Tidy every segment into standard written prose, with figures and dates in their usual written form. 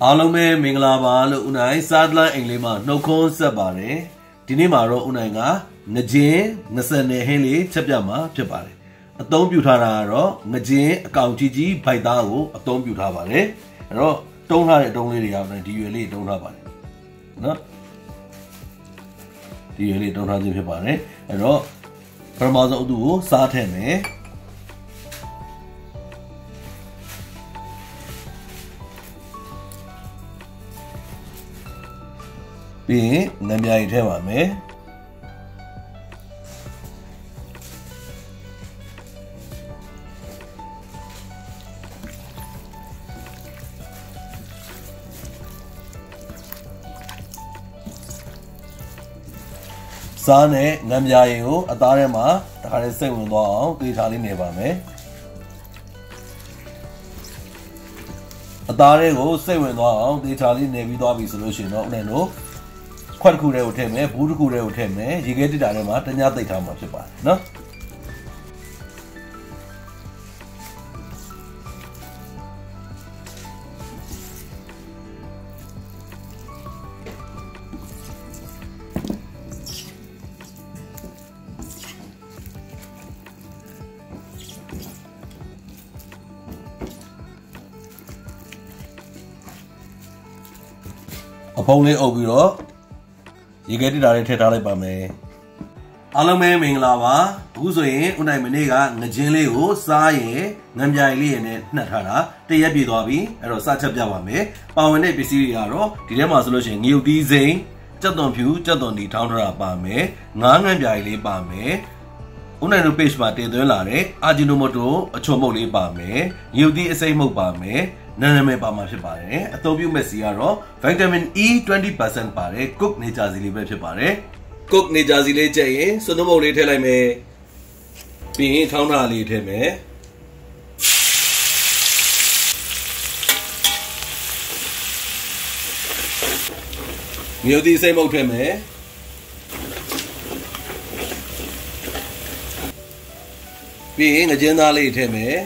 အားလုံးပဲမင်္ဂလာပါလို့ဦးနိုင်စားတလအင်္ဂလိပ်မှာနှုတ်ခွန်းဆက်ပါတယ်ဒီနေ့မှာတော့ဦးနိုင်ကငကြင်း20နဲ့ဟင်းလေးချက်ပြမှာဖြစ်ပါတယ်အသုံးပြုထားတာကတော့ငကြင်းအကောင်ကြီးဗိုက်သားကိုအသုံးပြုထားပါတယ်အဲ့တော့တုံးထားတဲ့အတုံးလေးတွေကဒီရွယ်လေးတုံးထားပါတယ်နော်ဒီရွယ်လေးတုံးထားခြင်းဖြစ်ပါတယ်အဲ့တော့ပထမဆုံးအတူကိုစားထည့်မယ်ပြီးရင်ငမြာရီထည့်ပါမယ်စားနဲ့ငမြာရီကိုအသားထဲမှာတခါလေးစိတ်ဝင်သွားအောင်တေးထားလေးနေပါမယ်အသားတွေကိုစိတ်ဝင်သွားအောင်တေးထားလေးနေပြီးသွားပြီဆိုလို့ရှိရင်တော့ဦးနိုင်တို့ခွက်တစ်ခုတည်းကိုထည့်မယ်ဘူးတစ်ခုတည်းကိုထည့်မယ်ရေခဲတစ်တာထဲမှာတညသိပ်ထားမှာဖြစ်ပါတယ်နော်အဖုံးလေးအုပ်ပြီးတော့ရေခဲတစ်တာလေးထည့်ထားလိုက်ပါမယ်အားလုံးပဲမင်္ဂလာပါအခုဆိုရင်ဦးနိုင်မနေ့ကငကြင်းလေးကိုစားရင်ငမြာရီလေးနဲ့နှက်ထားတာတရက်ပြည့်သွားပြီအဲ့တော့စချက်ပြပါမယ်ပါဝင်တဲ့ပစ္စည်းတွေကတော့ဒီထဲမှာဆိုလို့ရှိရင်ငရုတ်သီးစိမ်းကြက်သွန်ဖြူကြက်သွန်ဒီထောင်းထားတာပါမယ်ငါးငမြာရီလေးပါမယ်ဦးနိုင်တို့ page မှာတင်သွင်းလာတဲ့အာဂျီနိုမိုတိုအချုံမုတ်လေးပါမယ်ငရုတ်သီးအစိမ်းမုတ်ပါမယ်နာမည်ပါမှာဖြစ်ပါတယ်အသုံးပြုမဲ့စီကတော့ vitamin E 20% ပါတယ် cook နေကြစီလေးပဲဖြစ်ပါတယ် cook နေကြစီလေးကြက်ရင်စွန်းမုတ်လေးထည့်လိုက်မယ်ပြီးရင်ထောင်းထားလေးထည့်မယ်မြို့သီးစိမ့်မုတ်ထည့်မယ်ပြီးရင်ငကြင်းသားလေးထည့်မယ်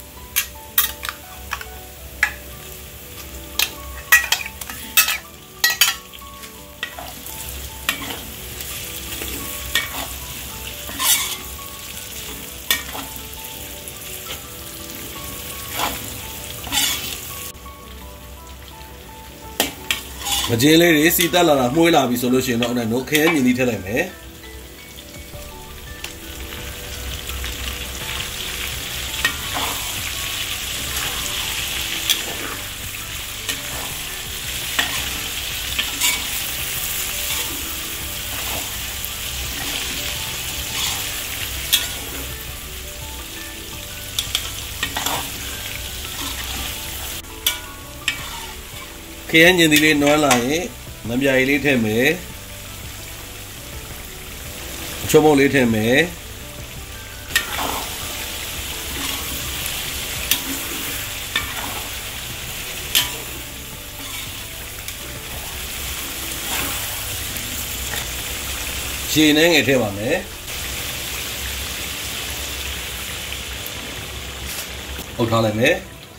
မကျင်းလေးတွေစီတက်လာတာမှုေးလာပြီဆိုလို့ရှိရင်တော့အဲ့ဒါခရဲမြင်သီးထည့်လိုက်မယ်ခရမ်းကျင်သီးလေးနွမ်းလာရင်ငမြာရီလေးထည့်မယ်အချုံမုတ်လေးထည့်မယ်ခြေနဲ့ငယ်ထည့်ပါမယ်အုပ်ထားလိုက်မယ်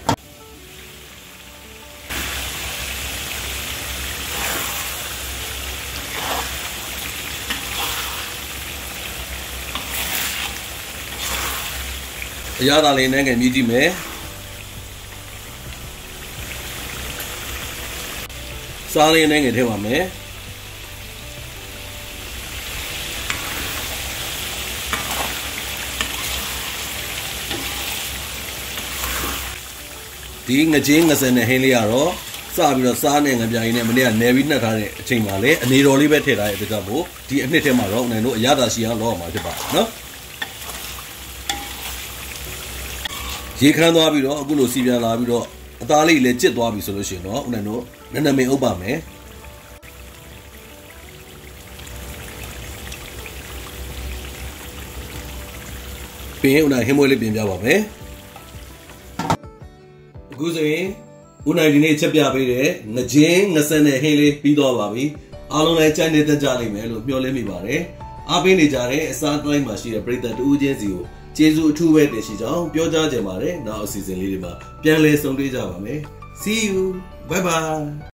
အရသာလေးနဲ့ငယ်မြည်ကြည့်မယ်စားလေးနဲ့ငယ်ထည့်ပါမယ်ဒီငကြင်း50နဲ့ဟင်းလေးကတော့စပြီးတော့စားနဲ့ငပြားရင်းနဲ့မနေ့ကနယ်ပြီးနှက်ထားတဲ့အချိန်မှာလည်းအနေတော်လေးပဲထည့်ထားတဲ့အတွက်ကြောင့်မို့ဒီအနှစ်ထဲမှာတော့နိုင်တို့အရသာရှိအောင်လုပ်အောင်မှာဖြစ်ပါတယ်နော်ရေခမ်းသွားပြီးတော့အခုလိုစီပြန်လာပြီးတော့အသားလေးလည်းကျစ်သွားပြီဆိုလို့ရှိရင်တော့ဦးနိုင်တို့နည်းနည်းမင်းအုပ်ပါမယ်ပြီးရင်ဦးနိုင်ဟင်းမွေးလေးပြင်ပြပါမယ်အခုဆိုရင်ဦးနိုင်ဒီနေ့ချက်ပြပေးတဲ့ငကြင်း20နဲ့ဟင်းလေးပြီးသွားပါပြီအားလုံးလည်းကြိုက်နေတဲ့ကြလိမ့်မယ်လို့မျှော်လင့်မိပါတယ်အားပေးနေကြတဲ့အစားတိုင်းမှာရှိတဲ့ပရိသတ်တူးချင်းစီကိုကျေးဇူးအထူးပဲတင်ရှိကြောင်းပြောကြားကြပါတယ်နောက်အစီအစဉ်လေးတွေမှာပြန်လည်ဆုံတွေ့ကြပါမယ် See you Bye bye.